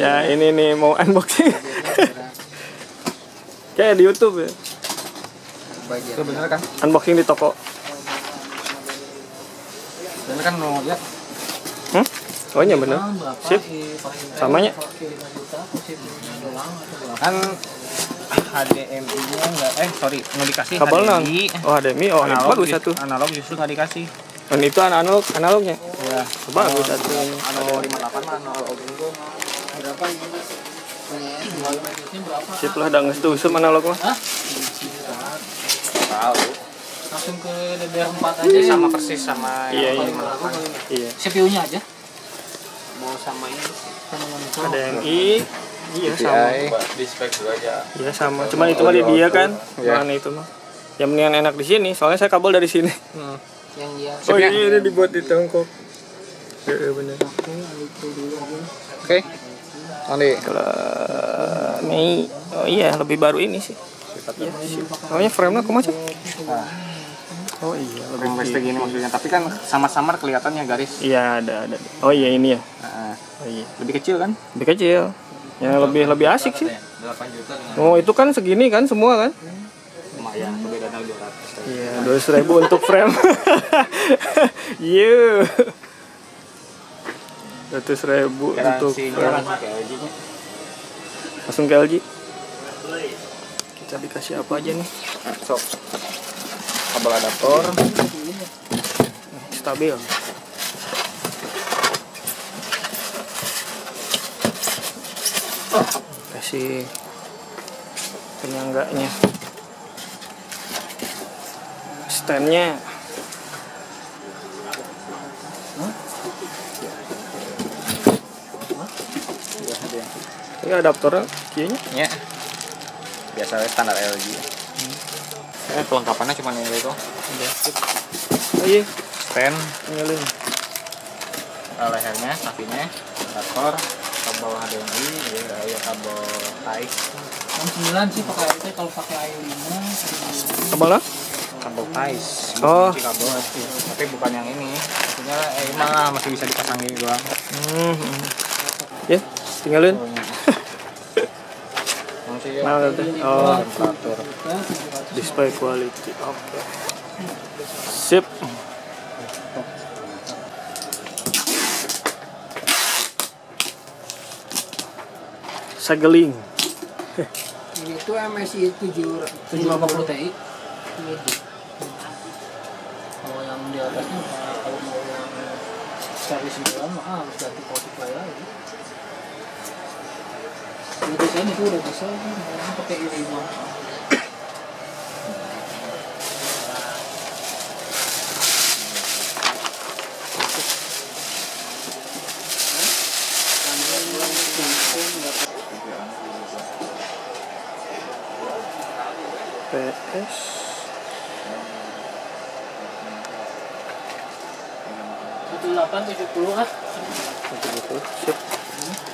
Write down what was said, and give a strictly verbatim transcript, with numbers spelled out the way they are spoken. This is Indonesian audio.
Ya ini nih mau unboxing. Kayak di YouTube ya. Itu bener kan? Unboxing di toko. Bener kan mau lihat? Hmm? Oh iya bener. Sip. Samanya. Kan H D M I-nya enggak eh sorry, mau dikasih Kabel H D M I. non. Oh H D M I. Oh ini bagus satu. Analog justru nggak dikasih. Dan itu analog analognya. Ya, Bagus satu. analog lima puluh delapan mah analog itu. Berapa ini? Sip lah, udah ngeusum analog mah. Hah? Tahu. Langsung ke D D R empat aja. Ini ya? sama persis sama Iya, yang iya. lima puluh delapan. Iya. C P U-nya aja. Mau sama ini Sama monitor. H D M I. Iya sama. di spek juga aja. Iya sama. Cuman itu mah di dia kan. Iya. Mana itu mah. Yang mendingan enak di sini. Soalnya saya kabel dari sini. Hmm. Yang dia. Oh iya ini dibuat di Tiongkok. Iya benar. Oke. Andi. Kalau Mei, oh iya lebih baru ini sih. Iya, sih. Soalnya frame-nya kok macam? Nah, Oh iya, lebih yang plastik gini maksudnya, tapi kan sama-samar kelihatannya garis. Iya ada ada. Oh iya ini ya. Nah, Oh iya. lebih kecil kan? Lebih kecil. Yang lebih lebih asik sih. delapan juta dengan Oh itu kan segini kan semua kan? lumayan, perbedaannya dua ratus. Iya, dua ratus ribu untuk frame. Iya. Ratus ribu untuk Garansinya frame. langsung ke L G-nya. Langsung ke L G. Kita dikasih apa aja nih? Sok. Kabel adaptor. Stabil. Kasih penyangganya. Standnya. Ini adaptornya kayaknya. Ya. Biasa standar L G. Eh, kelengkapannya cuma ini itu. Oh iya, Stand, nyalin. eh, lehernya, sapinya, adaptor, kabel H D M I, ya, ya kabel Type, Jam sembilan sih pakai itu, kalau pakai I lima. Kabel lah? kabel Type. Oh. Kunci kabel, tapi bukan yang ini. Maksudnya eh malah masih bisa dipasang gini doang. Hmm. hmm. Ya, tinggalin. Masih ya. Nah, nanti. Oh, Temperatur. display quality. Oke. Sip. Sageling. Ini itu M S I tujuh tujuh lima puluh Ti. Kalau yang di atasnya kalau mau yang seri sembilan mah harus ganti multiplier lagi. Ini desain itu udah bisa, mau pakai I lima. P S Satu delapan tujuh puluh ah. sip.